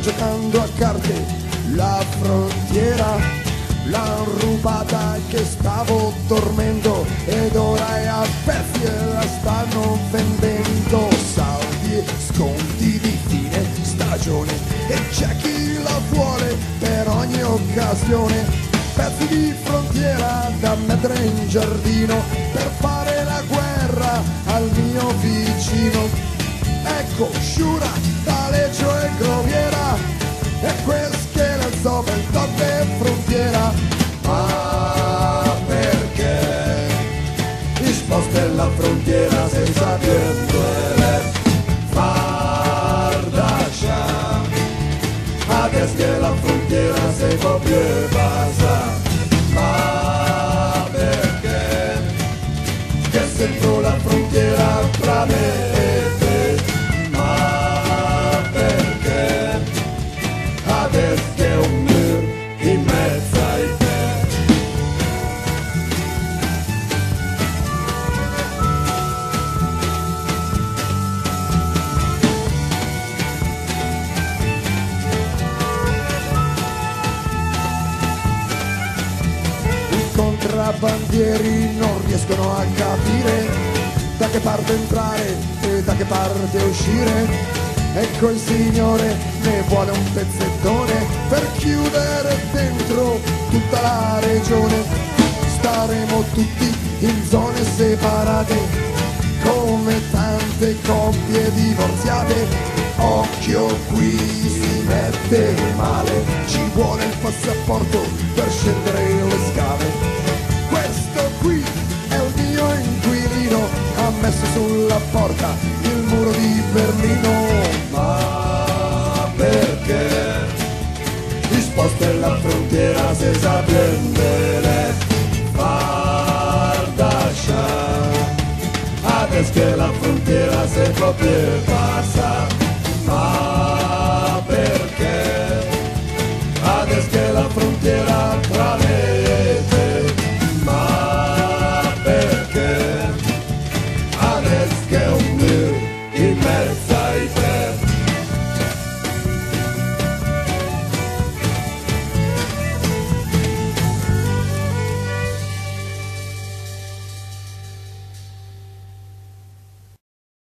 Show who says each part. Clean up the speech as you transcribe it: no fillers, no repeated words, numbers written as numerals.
Speaker 1: giocando a carte, la frontiera l'han rubata che stavo dormendo ed ora è a pezzi e la stanno vendendo. Saldi e sconti di fine stagione e c'è chi la vuole per ogni occasione. Pezzi di frontiera da mettere in giardino per fare la guerra al mio vicino. Ecco Sciura, Taleggio e Groviera e quel scheletro del Toppe Frontiera. Ma perché risposte la frontiera senza piangere? Fardascia, adesso che la frontiera se può più passa. Ma perché che sento la frontiera tra me e te? Ma perché adesso che è un muro in mezzo ai te? I contrabbandieri non riescono a capire da che parte entrare e da che parte uscire. Ecco il Signore ne vuole un pezzettone per chiudere dentro tutta la regione. Staremo tutti in zone separate come tante coppie divorziate. Occhio, qui si mette male, ci vuole il passaporto per scendere le scale. Questo qui è il mio inquilino, ha messo sulla porta il muro di Berlino. Ma perché risposte la frontiera se sa prendere? Fardascia, adesso che la frontiera se può più passa.